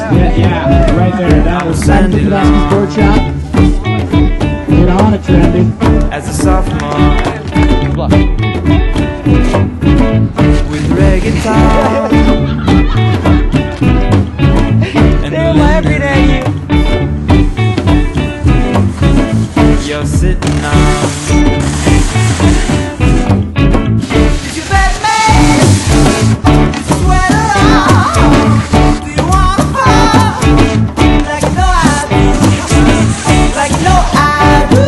Yeah, right there. That was Sandy Long. Sport Shop. Get on it, Trendy. As a sophomore with reggae guitar and Lyndon, you're sitting on. Did you bet me? Sweat along. Do you want to fall? Like you know I do. Like you know I do.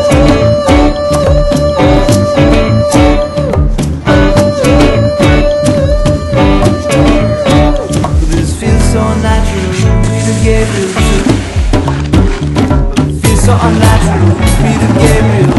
This feels so natural. Peter Gabriel too. Feels so unnatural. Peter Gabriel.